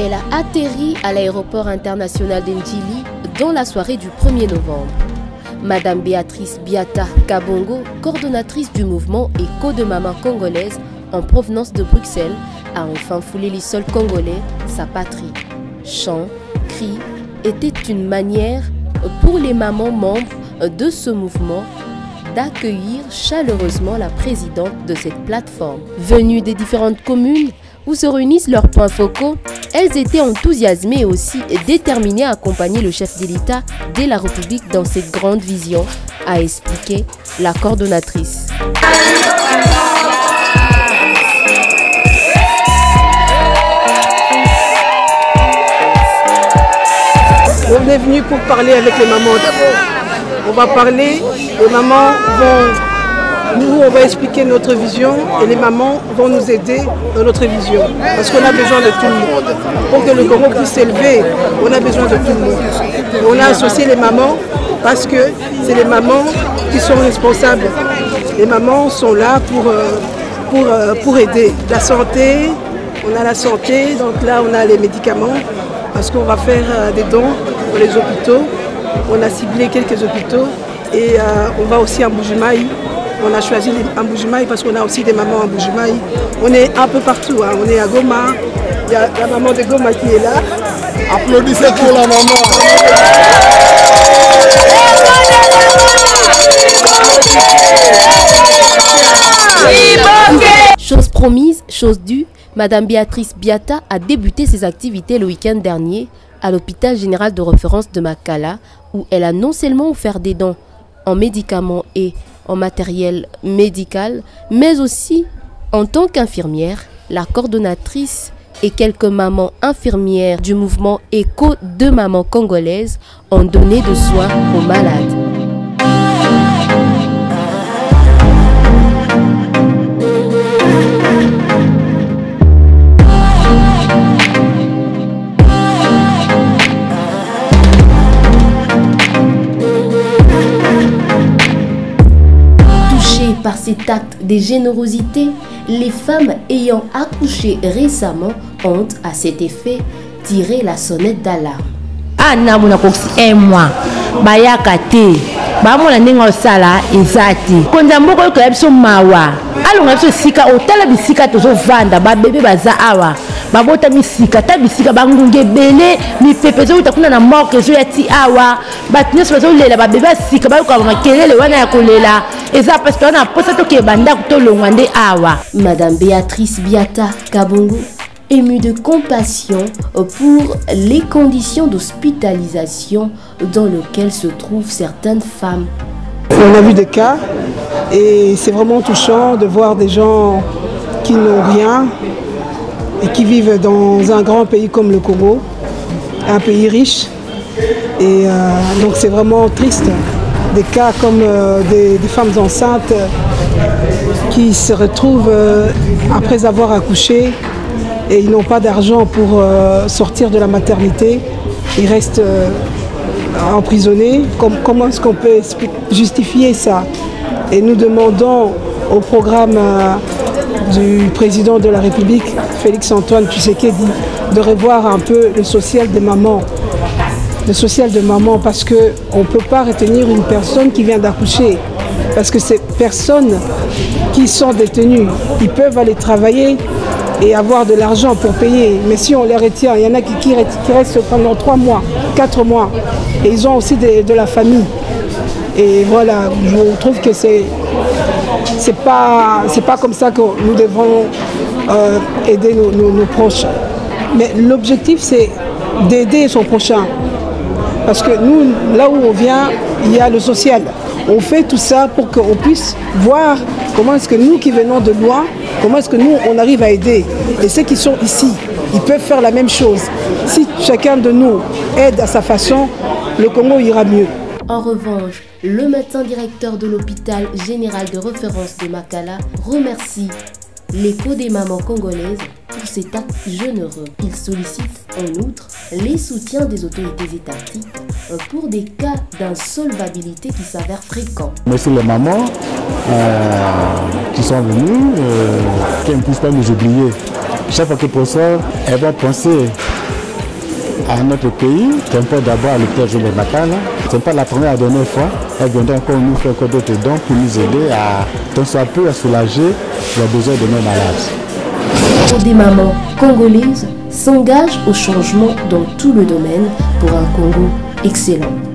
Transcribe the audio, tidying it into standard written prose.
Elle a atterri à l'aéroport international d'Ndjili dans la soirée du 1er novembre. Madame Béatrice Biata Kabongo, coordonnatrice du mouvement Écho de Maman Congolaise en provenance de Bruxelles, a enfin foulé les sols congolais, sa patrie. Chants, cris étaient une manière pour les mamans membres de ce mouvement d'accueillir chaleureusement la présidente de cette plateforme. Venues des différentes communes où se réunissent leurs points focaux, elles étaient enthousiasmées et aussi déterminées à accompagner le chef de l'État de la République dans cette grande vision, a expliqué la coordonnatrice. On est venu pour parler avec les mamans d'abord. On va parler, les mamans vont, nous on va expliquer notre vision et les mamans vont nous aider dans notre vision. Parce qu'on a besoin de tout le monde. Pour que le Congo puisse s'élever, on a besoin de tout le monde. On a associé les mamans parce que c'est les mamans qui sont responsables. Les mamans sont là pour aider. La santé, on a la santé, donc là on a les médicaments. Parce qu'on va faire des dons pour les hôpitaux. On a ciblé quelques hôpitaux et on va aussi à Mbujimayi. On a choisi à Mbujimayi parce qu'on a aussi des mamans à Mbujimayi. On est un peu partout, hein. On est à Goma. Il y a la maman de Goma qui est là. Applaudissez pour la maman. Chose promise, chose due. Madame Béatrice Biata a débuté ses activités le week-end dernier à l'hôpital général de référence de Makala, où elle a non seulement offert des dons en médicaments et en matériel médical, mais aussi en tant qu'infirmière, la coordonnatrice et quelques mamans infirmières du mouvement Écho de Maman Congolaise ont donné de soins aux malades. Par cet acte de générosité, les femmes ayant accouché récemment ont, à cet effet, tiré la sonnette d'alarme. Ana muna koksi un mois bayaka te bamona ndenge osala ezati konza mboko ko yabiso mawa alonga biso sika otala bisika tozovanda babebe baza awa babota misika ta bisika bangunge bele mipepe zo utakuna na morke zo yati awa batnyos bazo lela babebe sika bayoka makelele wana ya kolela eza parce que na posa to ke banda kutolongwa nde awa. Madame Béatrice Biata Kabongo, émue de compassion pour les conditions d'hospitalisation dans lesquelles se trouvent certaines femmes. On a vu des cas et c'est vraiment touchant de voir des gens qui n'ont rien et qui vivent dans un grand pays comme le Congo, un pays riche. Et donc c'est vraiment triste. Des cas comme des femmes enceintes qui se retrouvent après avoir accouché et ils n'ont pas d'argent pour sortir de la maternité. Ils restent emprisonnés. Comment est-ce qu'on peut justifier ça? Et nous demandons au programme du président de la République, Félix-Antoine Tshisekedi, de revoir un peu le social des mamans. Le social de maman, parce qu'on ne peut pas retenir une personne qui vient d'accoucher. Parce que ces personnes qui sont détenues, ils peuvent aller travailler et avoir de l'argent pour payer. Mais si on les retient, il y en a qui restent pendant 3 mois, 4 mois. Et ils ont aussi de la famille. Et voilà, je trouve que c'est pas comme ça que nous devons aider nos proches. Mais l'objectif, c'est d'aider son prochain. Parce que nous, là où on vient, il y a le social. On fait tout ça pour qu'on puisse voir comment est-ce que nous qui venons de loin, comment est-ce que nous, on arrive à aider. Et ceux qui sont ici, ils peuvent faire la même chose. Si chacun de nous aide à sa façon, le Congo ira mieux. En revanche, le médecin directeur de l'hôpital général de référence de Makala remercie l'Écho des mamans congolaises pour cet acte généreux. Il sollicite en outre les soutiens des autorités étatiques pour des cas d'insolvabilité qui s'avèrent fréquents. Merci les mamans qui sont venues, qui ne puissent pas nous oublier. Chaque fois que pour ça, elles vont penser à notre pays. C'est d'abord à l'hôpital Jomo Nakala. Ce n'est pas la première et dernière fois. Elle viendra encore nous faire d'autres dons pour nous aider à soulager les besoins de nos malades. Des mamans congolaises s'engagent au changement dans tout le domaine pour un Congo excellent.